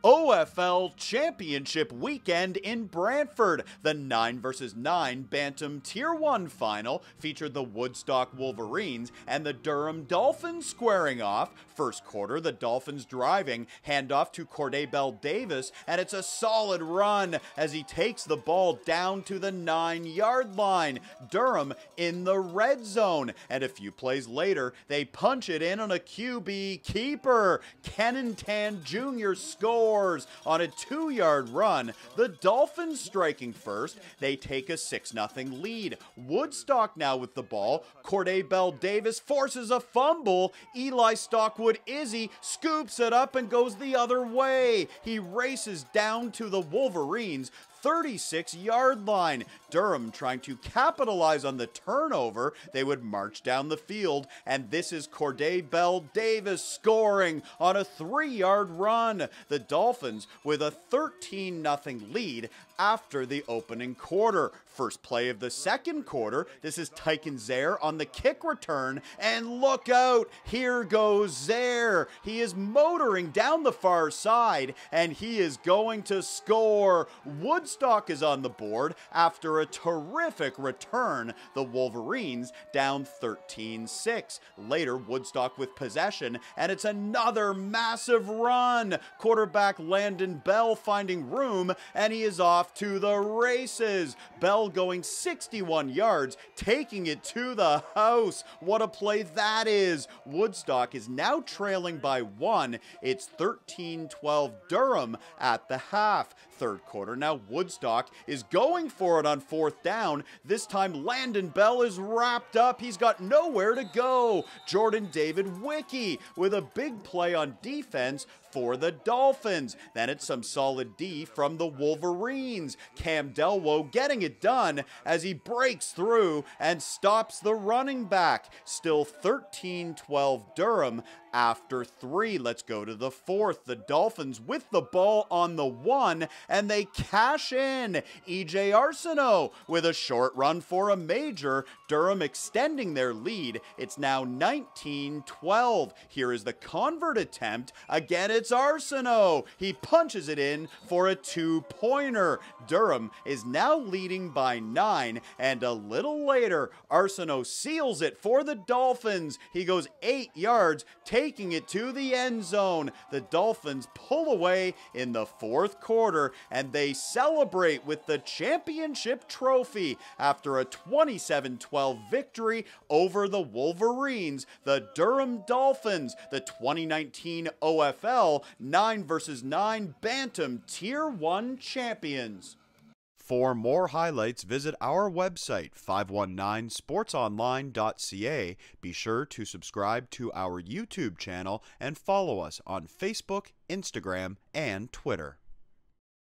OFL Championship weekend in Brantford. The 9 vs 9 Bantam Tier 1 final featured the Woodstock Wolverines and the Durham Dolphins squaring off. First quarter, the Dolphins driving, handoff to Bell Davis, and it's a solid run as he takes the ball down to the 9-yard line. Durham in the red zone, and a few plays later, they punch it in on a QB keeper. Kenan Tan Jr. scores on a 2-yard run. The Dolphins striking first. They take a 6-0 lead. Woodstock now with the ball. Bell Davis forces a fumble. Eli Stockwood Izzy scoops it up and goes the other way. He races down to the Wolverines' 36-yard line. Durham trying to capitalize on the turnover. They would march down the field, and this is Bell Davis scoring on a 3-yard run. The Dolphins with a 13-0 lead after the opening quarter. First play of the second quarter, this is Tyken Zaire on the kick return, and look out, here goes Zaire. He is motoring down the far side, and he is going to score. Woodstock is on the board after a terrific return. The Wolverines down 13-6. Later, Woodstock with possession, and it's another massive run. Quarterback Landon Bell finding room, and he is off to the races. Bell going 61 yards, taking it to the house. What a play that is. Woodstock is now trailing by 1. It's 13-12 Durham at the half. Third quarter, now Woodstock is going for it on fourth down. This time Landon Bell is wrapped up. He's got nowhere to go. Jordan David Wickie with a big play on defense for the Dolphins. Then it's some solid D from the Wolverines. Cam Delwo getting it done as he breaks through and stops the running back. Still 13-12 Durham after 3. Let's go to the fourth. The Dolphins with the ball on the 1, and they cash in. EJ Arsenault with a short run for a major. Durham extending their lead. It's now 19-12. Here is the convert attempt. Again, it's Arsenault. He punches it in for a 2-pointer. Durham is now leading by 9, and a little later, Arsenault seals it for the Dolphins. He goes 8 yards, taking it to the end zone. The Dolphins pull away in the fourth quarter, and they celebrate with the championship trophy after a 27-12 victory over the Wolverines. The Durham Dolphins, the 2019 OFL 9 vs 9 Bantam Tier 1 champions. For more highlights, visit our website, 519sportsonline.ca. Be sure to subscribe to our YouTube channel and follow us on Facebook, Instagram, and Twitter.